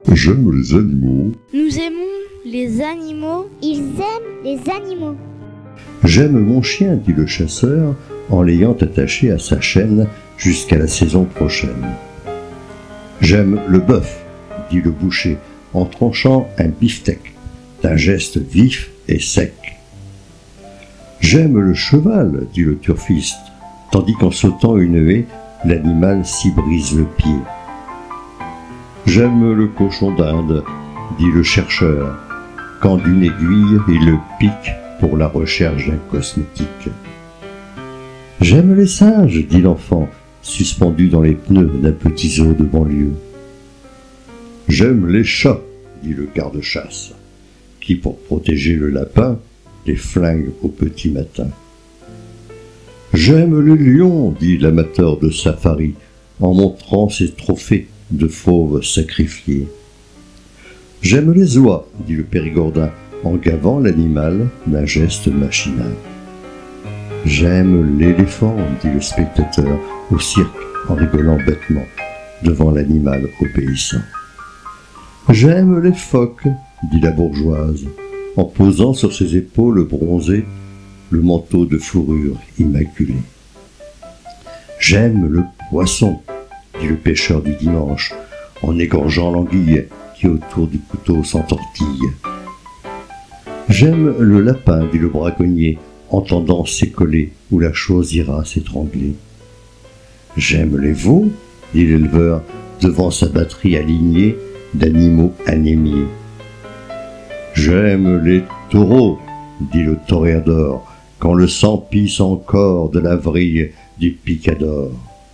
J'aime les animaux. Nous aimons les animaux. Ils aiment les animaux. J'aime mon chien, dit le chasseur, en l'ayant attaché à sa chaîne jusqu'à la saison prochaine. J'aime le bœuf, dit le boucher, en tranchant un beefsteak, d'un geste vif et sec. J'aime le cheval, dit le turfiste, tandis qu'en sautant une haie, l'animal s'y brise le pied. J'aime le cochon d'Inde, dit le chercheur, quand d'une aiguille il le pique pour la recherche d'un cosmétique. J'aime les singes, dit l'enfant, suspendu dans les pneus d'un petit zoo de banlieue. J'aime les chats, dit le garde-chasse, qui, pour protéger le lapin, les flingue au petit matin. J'aime les lions, dit l'amateur de safari, en montrant ses trophées de fauves sacrifiés. J'aime les oies, dit le périgordin, en gavant l'animal d'un geste machinal. J'aime l'éléphant, dit le spectateur, au cirque, en rigolant bêtement, devant l'animal obéissant. J'aime les phoques, dit la bourgeoise, en posant sur ses épaules bronzées le manteau de fourrure immaculé. J'aime le poisson, dit le pêcheur du dimanche, en égorgeant l'anguille qui autour du couteau s'entortille. J'aime le lapin, dit le braconnier, entendant s'écoler où la chose ira s'étrangler. J'aime les veaux, dit l'éleveur, devant sa batterie alignée d'animaux anémiés. J'aime les taureaux, dit le toréador, quand le sang pisse encore de la vrille du picador.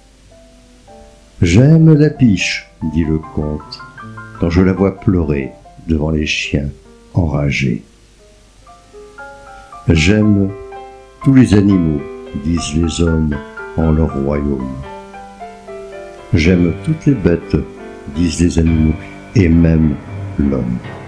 J'aime la biche, dit le comte, quand je la vois pleurer devant les chiens enragés. J'aime tous les animaux, disent les hommes en leur royaume. J'aime toutes les bêtes, disent les animaux, et même l'homme.